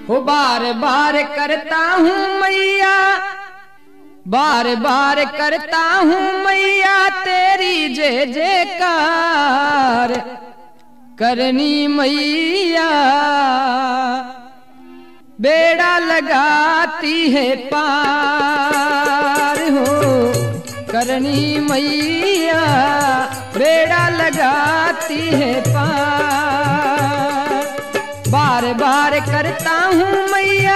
हो बार बार करता हूँ मैया, बार बार करता हूँ मैया तेरी जय जयकार करनी मैया, बेड़ा लगाती है पार हो करनी मैया, बेड़ा लगाती है पार। बार बार करता हूँ मैया,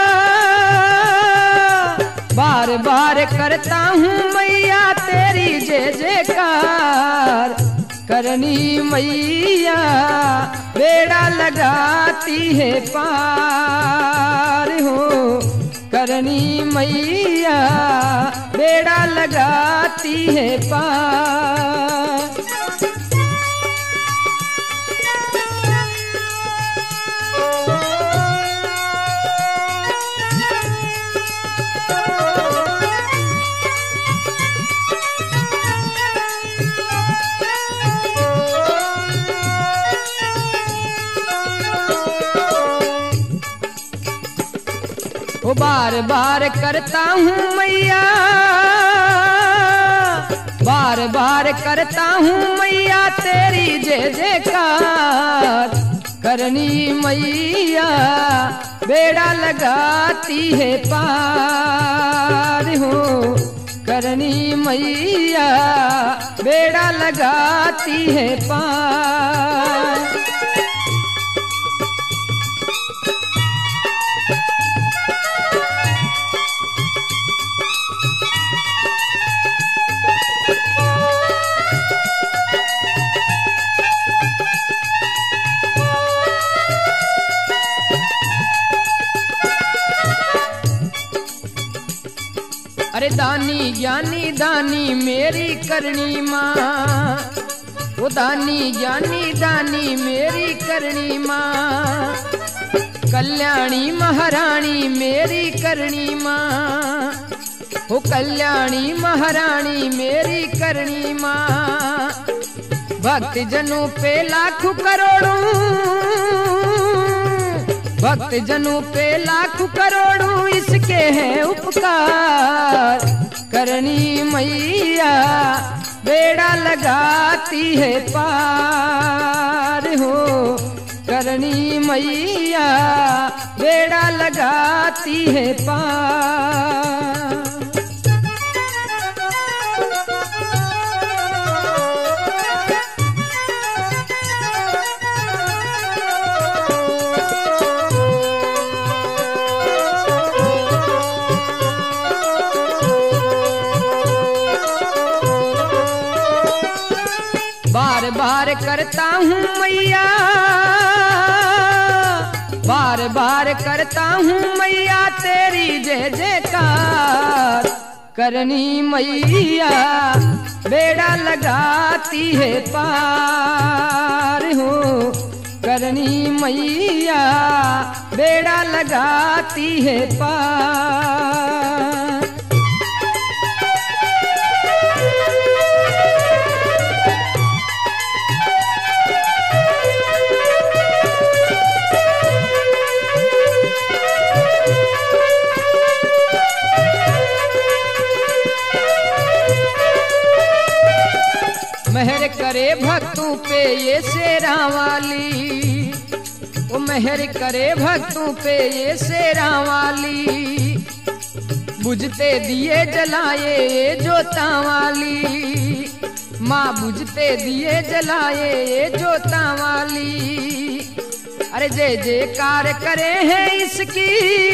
बार बार करता हूँ मैया तेरी जय जयकार करनी मैया, बेड़ा लगाती है पार हो करनी मैया, बेड़ा लगाती है पार। वो बार बार करता हूँ मैया, बार बार करता हूँ मैया तेरी जय जयकार करनी मैया, बेड़ा लगाती है पार हो करनी मैया, बेड़ा लगाती है पार। अरे दानी ज्ञानी दानी मेरी करनी माँ, वो दानी ज्ञानी दानी मेरी करनी माँ, कल्याणी महारानी मेरी करनी माँ, वो कल्याणी महारानी मेरी करनी माँ। भक्त जनों पे लाखों करोड़ों, भक्त जनों पे लाखों करोड़ों इसके हैं उपकार करनी मैया, बेड़ा लगाती है पार हो करनी मैया, बेड़ा लगाती है पार। बार बार करता हूँ मैया, बार बार करता हूँ मैया तेरी जय जयकार करनी मैया, बेड़ा लगाती है पार हो करनी मैया, बेड़ा लगाती है पार। मेहर करे भक्तों पे ये शेरा वाली, वो मेहर करे भक्तों पे ये शेरा वाली, बुझते दिए जलाए ये जोता वाली माँ, बुझते दिए जलाए ये जोता वाली। अरे जय जयकार करे हैं इसकी,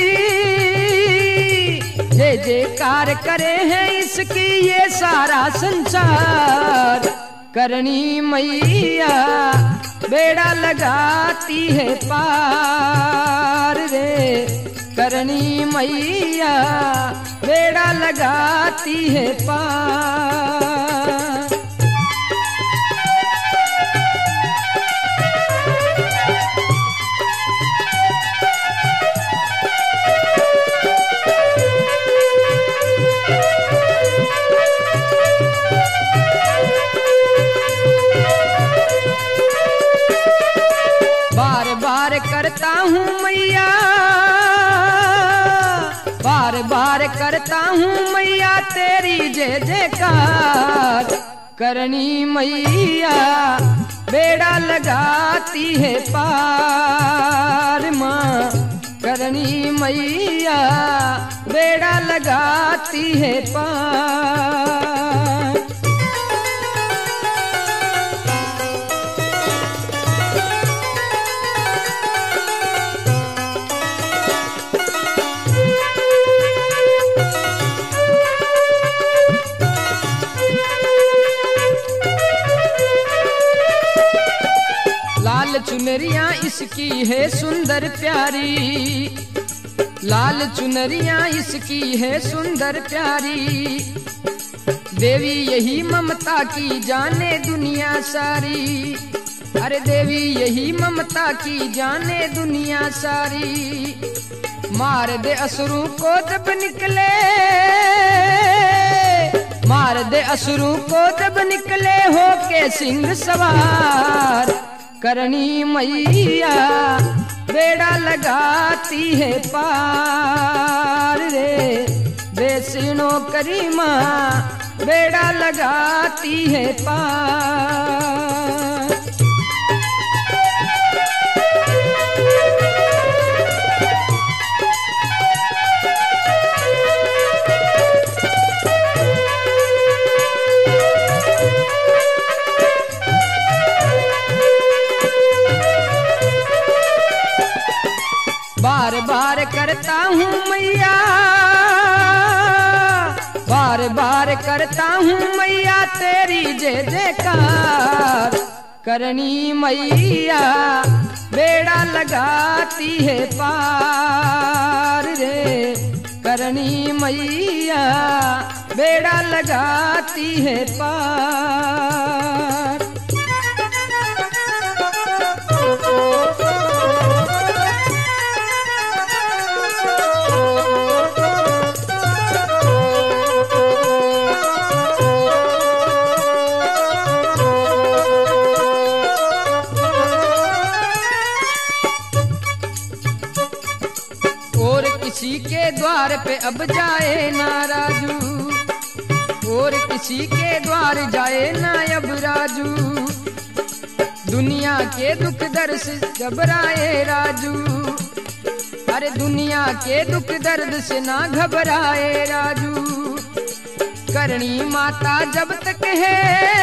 जय जयकार करे हैं इसकी ये सारा संसार करनी मैया, बेड़ा लगाती है पार रे करनी मैया, बेड़ा लगाती है पार। करता हूँ मैया, बार बार करता हूँ मैया तेरी जय जयकार। करनी मैया बेड़ा लगाती है पार माँ। करनी मैया बेड़ा लगाती है पार। लाल चुनरिया इसकी है सुंदर प्यारी। लाल चुनरिया इसकी है सुंदर प्यारी। देवी यही ममता की जाने दुनिया सारी। अरे देवी यही ममता की जाने दुनिया सारी। मार दे असुरों को जब निकले, मार दे असुरों को जब निकले हो के सिंह सवार। करनी मैया बेड़ा लगाती है पार रे। बेसिनो करी माँ बेड़ा लगाती है पार। बार बार करता हूँ मैया, बार बार करता हूँ मैया तेरी जय जयकार। करनी मैया बेड़ा लगाती है पार रे। करनी मैया बेड़ा लगाती है पार। और किसी के द्वार पे अब जाए ना राजू। और किसी के द्वार जाए ना अब राजू। दुनिया के दुख दर्द से घबराए राजू। अरे दुनिया के दुख दर्द से ना घबराए राजू। करनी माता जब तक है,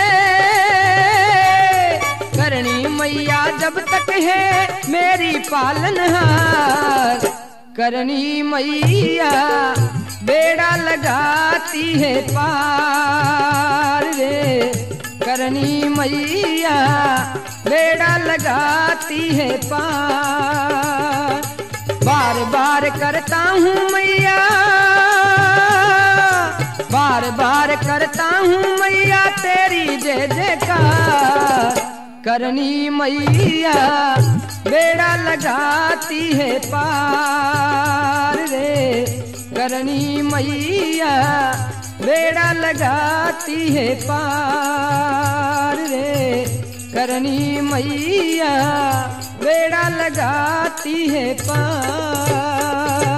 करनी मैया जब तक है मेरी पालनहार। करनी मैया बेड़ा लगाती है पार रे। करनी मैया बेड़ा लगाती है पार। बार बार करता हूँ मैया, बार बार करता हूँ मैया तेरी जय जयकार। करनी मैया बेड़ा लगाती है पार रे। करनी मैया बेड़ा लगाती है पार रे। करनी मैया बेड़ा लगाती है पार।